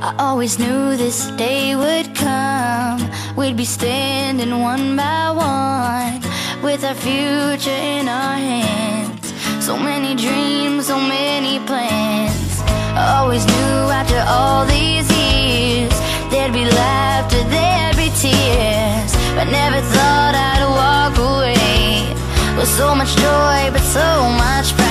I always knew this day would come. We'd be standing one by one, with our future in our hands. So many dreams, so many plans. I always knew after all these years there'd be laughter, there'd be tears, but never thought I'd walk away with so much joy, but so much pain.